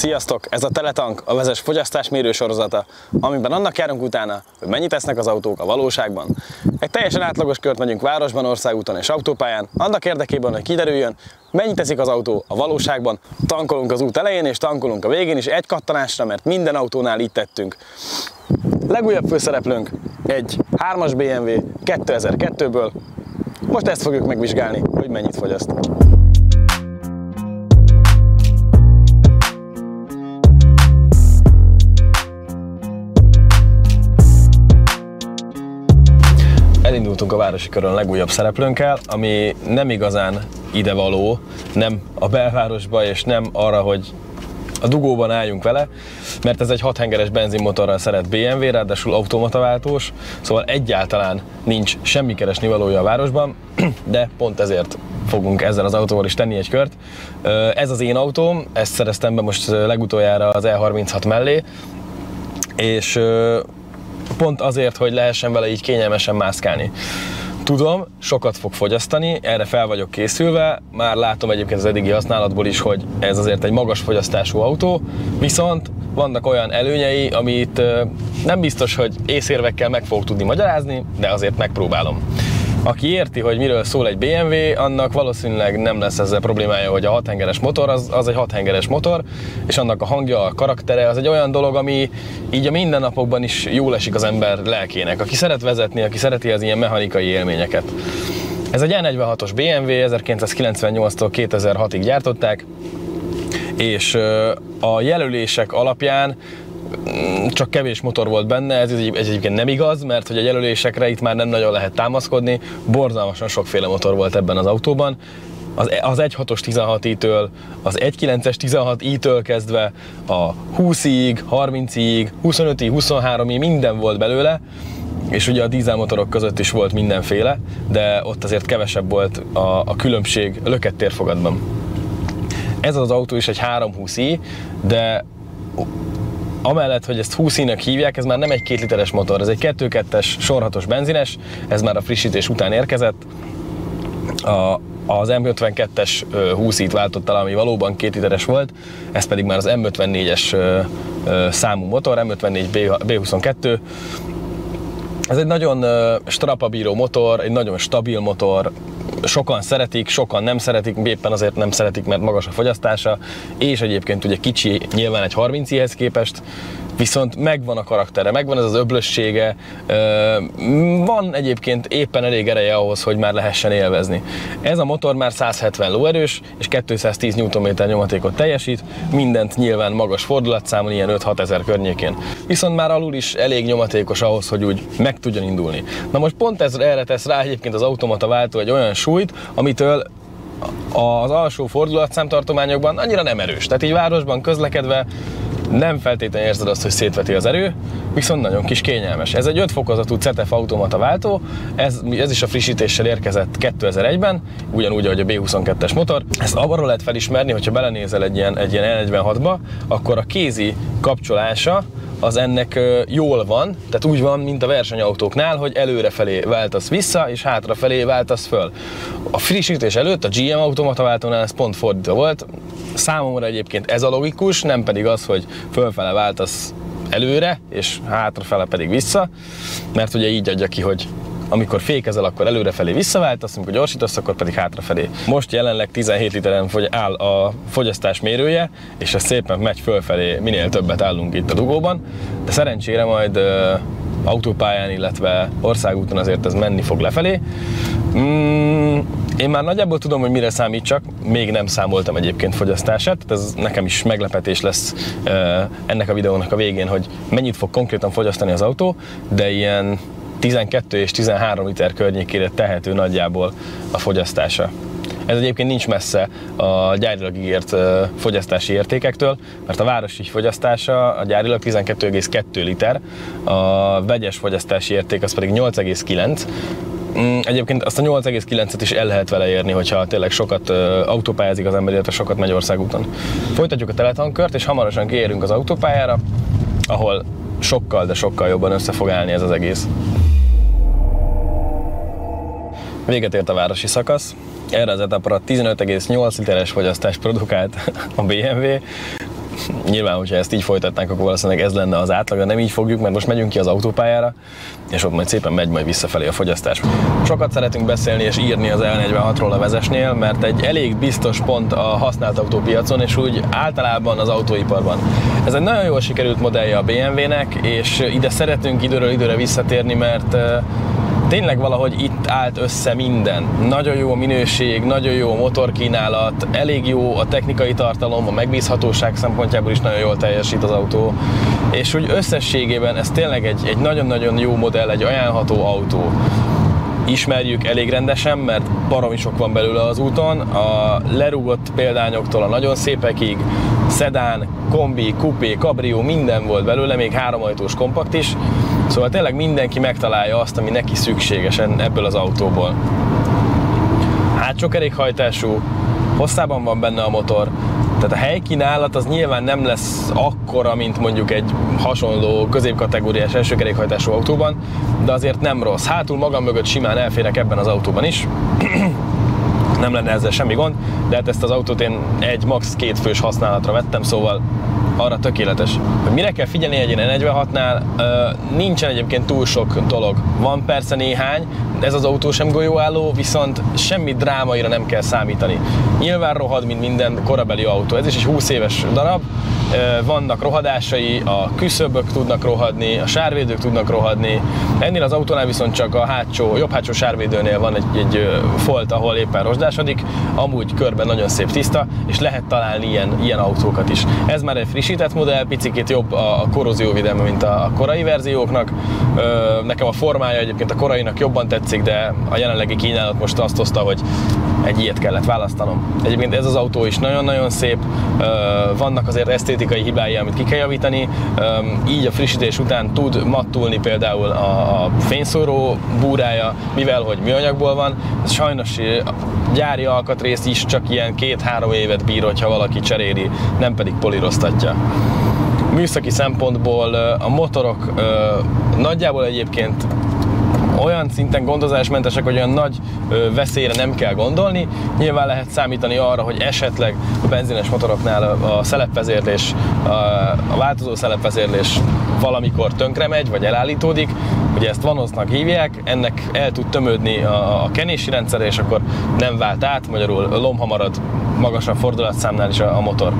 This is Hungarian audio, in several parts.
Sziasztok! Ez a Teletank, a vezes fogyasztásmérő sorozata, amiben annak járunk utána, hogy mennyit esznek az autók a valóságban. Egy teljesen átlagos kört megyünk városban, országúton és autópályán, annak érdekében, hogy kiderüljön, mennyit eszik az autó a valóságban. Tankolunk az út elején és tankolunk a végén is egy kattanásra, mert minden autónál így tettünk. Legújabb főszereplőnk egy 3-as BMW 2002-ből. Most ezt fogjuk megvizsgálni, hogy mennyit fogyaszt. Elindultunk a városi körön a legújabb szereplőnkkel, ami nem igazán idevaló, nem a belvárosba és nem arra, hogy a dugóban álljunk vele, mert ez egy 6 hengeres benzinmotorral szeret BMW, ráadásul automataváltós, szóval egyáltalán nincs semmi keresnivalója a városban, de pont ezért fogunk ezzel az autóval is tenni egy kört. Ez az én autóm, ezt szereztem be most legutoljára az E36 mellé, és pont azért, hogy lehessen vele így kényelmesen mászkálni. Tudom, sokat fog fogyasztani, erre fel vagyok készülve, már látom egyébként az eddigi használatból is, hogy ez azért egy magas fogyasztású autó, viszont vannak olyan előnyei, amit nem biztos, hogy észérvekkel meg fogok tudni magyarázni, de azért megpróbálom. Aki érti, hogy miről szól egy BMW, annak valószínűleg nem lesz ezzel problémája, hogy a 6 hengeres motor az egy 6 hengeres motor, és annak a hangja, a karaktere az egy olyan dolog, ami így a mindennapokban is jól esik az ember lelkének, aki szeret vezetni, aki szereti az ilyen mechanikai élményeket. Ez egy E46-os BMW, 1998-tól 2006-ig gyártották, és a jelölések alapján csak kevés motor volt benne, ez egyébként nem igaz, mert hogy a jelölésekre itt már nem nagyon lehet támaszkodni, borzalmasan sokféle motor volt ebben az autóban. Az 1.6-os 16i-től, az 1.9-es 16i-től kezdve a 20-ig, 30-ig, 25-ig, 23-ig minden volt belőle, és ugye a dízelmotorok között is volt mindenféle, de ott azért kevesebb volt a különbség lökettérfogatban. Ez az autó is egy 320i, de amellett, hogy ezt 20i-nek hívják, ez már nem egy 2 literes motor, ez egy 2.2-es sor 6-os benzines, ez már a frissítés után érkezett. Az M52-es 20i-t váltotta le, ami valóban 2 literes volt, ez pedig már az M54-es számú motor, M54 B22. Ez egy nagyon strapabíró motor, egy nagyon stabil motor, sokan szeretik, sokan nem szeretik, éppen azért nem szeretik, mert magas a fogyasztása, és egyébként ugye kicsi nyilván egy 30i-hez képest, viszont megvan a karaktere, megvan ez az öblössége, van egyébként éppen elég ereje ahhoz, hogy már lehessen élvezni. Ez a motor már 170 lóerős és 210 Nm nyomatékot teljesít, mindent nyilván magas fordulatszámon, ilyen 5-6 ezer környékén. Viszont már alul is elég nyomatékos ahhoz, hogy úgy meg tudjon indulni. Na most pont erre tesz rá egyébként az automataváltó egy olyan súlyt, amitől az alsó fordulatszámtartományokban annyira nem erős. Tehát így városban közlekedve nem feltétlenül érzed azt, hogy szétveti az erő, viszont nagyon kis kényelmes. Ez egy 5 fokozatú CETEF automataváltó, ez is a frissítéssel érkezett 2001-ben, ugyanúgy, ahogy a B22-es motor. Ezt arról lehet felismerni, hogyha belenézel egy ilyen E46-ba, akkor a kézi kapcsolása az ennek jól van, tehát úgy van, mint a versenyautóknál, hogy előrefelé váltasz vissza, és hátrafelé váltasz föl. A frissítés előtt a GM automataváltónál ez pont fordítva volt. Számomra egyébként ez a logikus, nem pedig az, hogy fölfele váltasz előre, és hátrafele pedig vissza, mert ugye így adja ki, hogy amikor fékezel, akkor előrefelé visszaváltasz, amikor gyorsítasz, akkor pedig hátrafelé. Most jelenleg 17 literen áll a fogyasztás mérője, és ez szépen megy fölfelé, minél többet állunk itt a dugóban, de szerencsére majd autópályán, illetve országúton azért ez menni fog lefelé. Én már nagyjából tudom, hogy mire számítsak, még nem számoltam egyébként fogyasztását, tehát ez nekem is meglepetés lesz ennek a videónak a végén, hogy mennyit fog konkrétan fogyasztani az autó, de ilyen 12 és 13 liter környékére tehető nagyjából a fogyasztása. Ez egyébként nincs messze a gyárilag ígért fogyasztási értékektől, mert a városi fogyasztása a gyárilag 12,2 liter, a vegyes fogyasztási érték az pedig 8,9. Egyébként azt a 8,9-et is el lehet vele érni, hogyha tényleg sokat autópályázik az ember, illetve sokat megy országúton. Folytatjuk a teletankört, és hamarosan kiérünk az autópályára, ahol sokkal, de sokkal jobban össze fog állni ez az egész. Véget ért a városi szakasz. Erre az etapra 15,8 literes fogyasztást produkált a BMW. Nyilván, hogyha ezt így folytatnánk, akkor valószínűleg ez lenne az átlag, de nem így fogjuk, mert most megyünk ki az autópályára, és ott majd szépen megy majd visszafelé a fogyasztás. Sokat szeretünk beszélni és írni az L46-ról a Vezesnél, mert egy elég biztos pont a használt autópiacon, és úgy általában az autóiparban. Ez egy nagyon jól sikerült modellje a BMW-nek, és ide szeretünk időről időre visszatérni, mert tényleg valahogy itt állt össze minden. Nagyon jó a minőség, nagyon jó a motorkínálat, elég jó a technikai tartalom, a megbízhatóság szempontjából is nagyon jól teljesít az autó. És úgy összességében ez tényleg egy nagyon-nagyon jó modell, egy ajánlható autó. Ismerjük elég rendesen, mert baromi sok van belőle az úton, a lerúgott példányoktól a nagyon szépekig, szedán, kombi, kupé, kabrió, minden volt belőle, még 3 ajtós kompakt is, szóval tényleg mindenki megtalálja azt, ami neki szükségesen ebből az autóból. Hátsó kerékhajtású, hosszában van benne a motor, tehát a helykínálat az nyilván nem lesz akkora, mint mondjuk egy hasonló középkategóriás első kerékhajtású autóban, de azért nem rossz. Hátul magam mögött simán elférek ebben az autóban is, nem lenne ezzel semmi gond, de hát ezt az autót én max. 2 fős használatra vettem, szóval arra tökéletes. Hogy mire kell figyelni egy E46-nál, nincsen egyébként túl sok dolog. Van persze néhány, ez az autó sem golyóálló, viszont semmi drámaira nem kell számítani. Nyilván rohad, mint minden korabeli autó. Ez is egy 20 éves darab, vannak rohadásai, a küszöbök tudnak rohadni, a sárvédők tudnak rohadni. Ennél az autónál viszont csak a jobb hátsó sárvédőnél van egy folt, ahol éppen rozsdásodik, amúgy körben nagyon szép tiszta, és lehet találni ilyen autókat is. Ez már egy frissített modell, picikét jobb a korrózióvédelme, mint a korai verzióknak. Nekem a formája egyébként a korainak jobban tetszik, de a jelenlegi kínálat most azt hozta, hogy egy ilyet kellett választanom. Egyébként ez az autó is nagyon-nagyon szép, vannak azért esztétikai hibái, amit ki kell javítani, így a frissítés után tud mattulni például a fényszóró búrája, mivel hogy műanyagból van, ez sajnos gyári alkatrész is csak ilyen 2-3 évet bír, hogyha valaki cseréli, nem pedig políroztatja. Műszaki szempontból a motorok nagyjából egyébként olyan szinten gondozásmentesek, hogy olyan nagy veszélyre nem kell gondolni. Nyilván lehet számítani arra, hogy esetleg a benzines motoroknál a szelepvezérlés, a változó szelepvezérlés valamikor tönkre megy, vagy elállítódik. Ugye ezt vanoznak hívják, ennek el tud tömődni a kenési rendszer, és akkor nem vált át, magyarul lomha marad magasabb fordulatszámnál is a motor.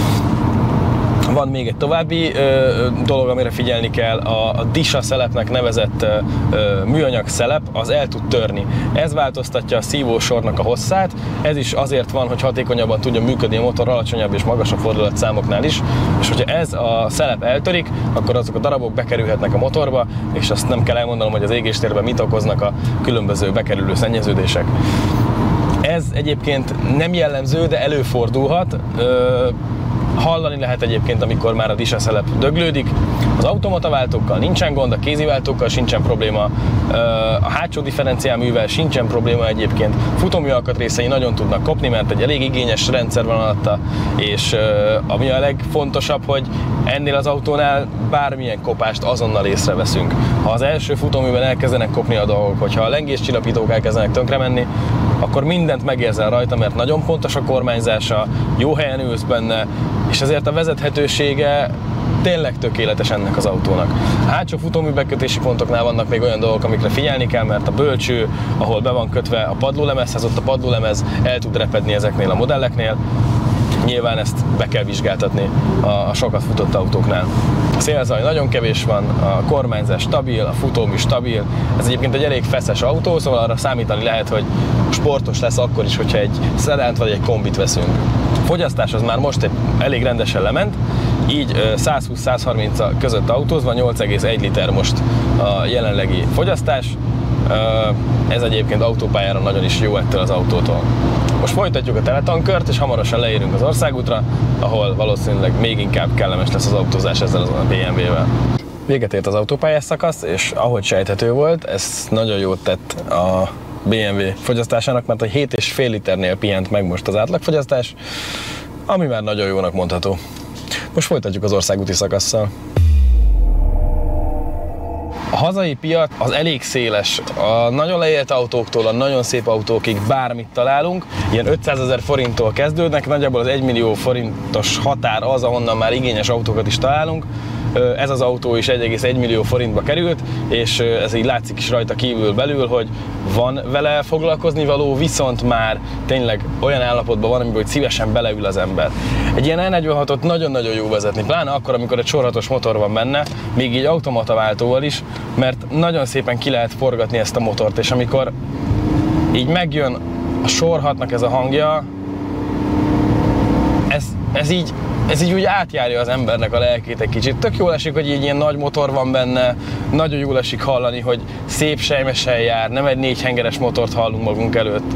Van még egy további dolog, amire figyelni kell, a DISA szelepnek nevezett műanyag szelep, az el tud törni. Ez változtatja a szívósornak a hosszát, ez is azért van, hogy hatékonyabban tudjon működni a motor alacsonyabb és magasabb fordulatszámoknál is, és hogyha ez a szelep eltörik, akkor azok a darabok bekerülhetnek a motorba, és azt nem kell elmondanom, hogy az égéstérben mit okoznak a különböző bekerülő szennyeződések. Ez egyébként nem jellemző, de előfordulhat. Hallani lehet egyébként, amikor már a DISA szelep döglődik. Az automataváltókkal nincsen gond, a kéziváltókkal sincsen probléma, a hátsó differenciálművel sincsen probléma egyébként. Futómű alkatrészei nagyon tudnak kopni, mert egy elég igényes rendszer van alatta, és ami a legfontosabb, hogy ennél az autónál bármilyen kopást azonnal észreveszünk. Ha az első futóműben elkezdenek kopni a dolgok, hogyha a lengéscsillapítók elkezdenek tönkre menni, akkor mindent megérzel rajta, mert nagyon pontos a kormányzása, jó helyen ülsz benne, és ezért a vezethetősége tényleg tökéletes ennek az autónak. A hátsó futóműbekötési pontoknál vannak még olyan dolgok, amikre figyelni kell, mert a bölcső, ahol be van kötve a padlólemezhez, ott a padlólemez el tud repedni ezeknél a modelleknél. Nyilván ezt be kell vizsgáltatni a sokat futott autóknál. A szélzaj nagyon kevés van, a kormányzás stabil, a futómű stabil. Ez egyébként egy elég feszes autó, szóval arra számítani lehet, hogy sportos lesz akkor is, hogyha egy szedánt vagy egy kombit veszünk. A fogyasztás az már most elég rendesen lement, így 120-130 között autózva 8,1 liter most a jelenlegi fogyasztás. Ez egyébként autópályára nagyon is jó ettől az autótól. Most folytatjuk a teletankört, és hamarosan leérünk az országútra, ahol valószínűleg még inkább kellemes lesz az autózás ezzel a BMW-vel. Véget ért az autópályás szakasz, és ahogy sejthető volt, ez nagyon jót tett a BMW fogyasztásának, mert a 7,5 liternél pihent meg most az átlagfogyasztás, ami már nagyon jónak mondható. Most folytatjuk az országúti szakasszal. A hazai piac az elég széles. A nagyon leélt autóktól a nagyon szép autókig bármit találunk. Ilyen 500 000 forinttól kezdődnek, nagyjából az 1 millió forintos határ az, ahonnan már igényes autókat is találunk. Ez az autó is 1,1 millió forintba került, és ez így látszik is rajta kívül belül, hogy van vele foglalkozni való, viszont már tényleg olyan állapotban van, amiben szívesen beleül az ember. Egy ilyen E46-ot nagyon-nagyon jó vezetni, pláne akkor, amikor egy sor 6-os motor van benne, még így automataváltóval is, mert nagyon szépen ki lehet forgatni ezt a motort, és amikor így megjön a sor 6-nak ez a hangja, ez így úgy átjárja az embernek a lelkét egy kicsit. Tök jól esik, hogy így ilyen nagy motor van benne, nagyon jól esik hallani, hogy szép sejmesen jár, nem egy 4 hengeres motort hallunk magunk előtt.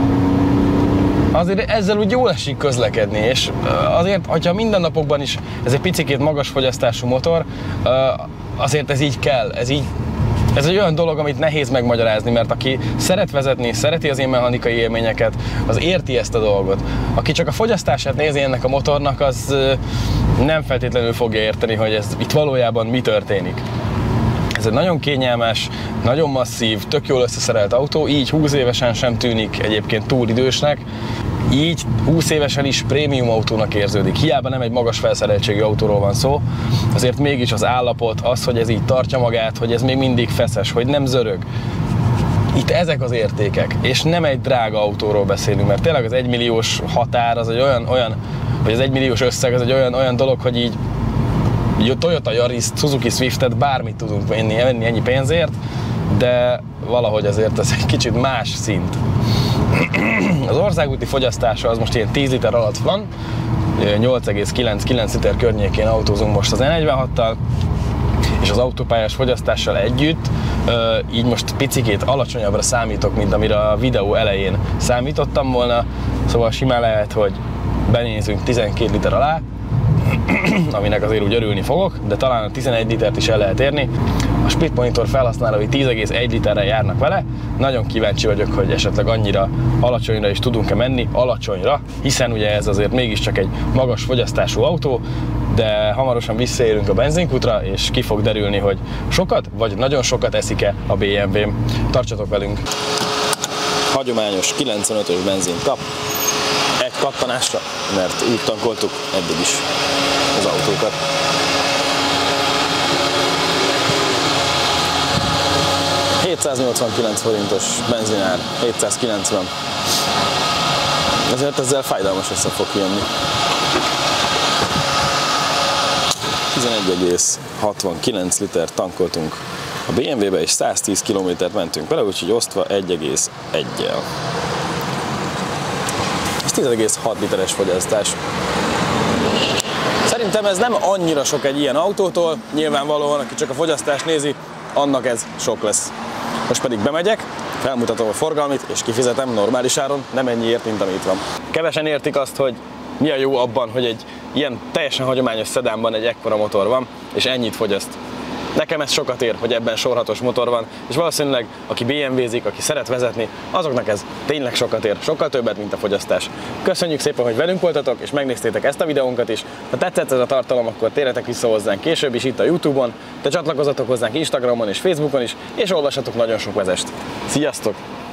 Azért ezzel úgy jól esik közlekedni, és azért, hogyha mindennapokban is ez egy picikét magas fogyasztású motor, azért ez így kell, ez egy olyan dolog, amit nehéz megmagyarázni, mert aki szeret vezetni, szereti az ilyen mechanikai élményeket, az érti ezt a dolgot. Aki csak a fogyasztását nézi ennek a motornak, az nem feltétlenül fogja érteni, hogy ez itt valójában mi történik. Ez egy nagyon kényelmes, nagyon masszív, tök jól összeszerelt autó, így 20 évesen sem tűnik egyébként túl idősnek, így 20 évesen is prémium autónak érződik. Hiába nem egy magas felszereltségű autóról van szó, azért mégis az állapot, az, hogy ez így tartja magát, hogy ez még mindig feszes, hogy nem zörög. Itt ezek az értékek, és nem egy drága autóról beszélünk, mert tényleg az 1 milliós határ, az egy olyan vagy az 1 milliós összeg, az egy olyan dolog, hogy így Toyota Yaris, Suzuki Swiftet, bármit tudunk venni ennyi pénzért, de valahogy azért ez egy kicsit más szint. Az országúti fogyasztása az most ilyen 10 liter alatt van, 8,9 liter környékén autózunk most az E46-tal, és az autópályás fogyasztással együtt így most picikét alacsonyabbra számítok, mint amire a videó elején számítottam volna, szóval simán lehet, hogy benézünk 12 liter alá, aminek azért úgy örülni fogok, de talán a 11 litert is el lehet érni. A split monitor felhasználói 10,1 literrel járnak vele. Nagyon kíváncsi vagyok, hogy esetleg annyira alacsonyra is tudunk-e menni, alacsonyra, hiszen ugye ez azért mégiscsak egy magas fogyasztású autó, de hamarosan visszaérünk a benzinkutra, és ki fog derülni, hogy sokat vagy nagyon sokat eszik-e a BMW-m. Tartsatok velünk! Hagyományos 95-ös benzint kap, egy kattanásra, mert úgy tankoltuk eddig is az autókat. $789 forintos benzinár, 790. Ezért ezzel fájdalmas össze fog kijönni. 11,69 liter tankoltunk a BMW-be, és 110 km-t mentünk vele, úgyhogy osztva 1,1-jel. Ez 10,6 literes fogyasztás. Szerintem ez nem annyira sok egy ilyen autótól, nyilvánvalóan, aki csak a fogyasztást nézi, annak ez sok lesz. Most pedig bemegyek, felmutatom a forgalmit, és kifizetem normális áron, nem ennyiért, mint ami itt van. Kevesen értik azt, hogy mi a jó abban, hogy egy ilyen teljesen hagyományos szedánban egy ekkora motor van, és ennyit fogyaszt. Nekem ez sokat ér, hogy ebben sor 6-os motor van, és valószínűleg aki BMW-zik, aki szeret vezetni, azoknak ez tényleg sokat ér, sokkal többet, mint a fogyasztás. Köszönjük szépen, hogy velünk voltatok, és megnéztétek ezt a videónkat is. Ha tetszett ez a tartalom, akkor térjetek vissza hozzánk később is itt a YouTube-on, de csatlakozzatok hozzánk Instagramon és Facebookon is, és olvassatok nagyon sok vezest. Sziasztok!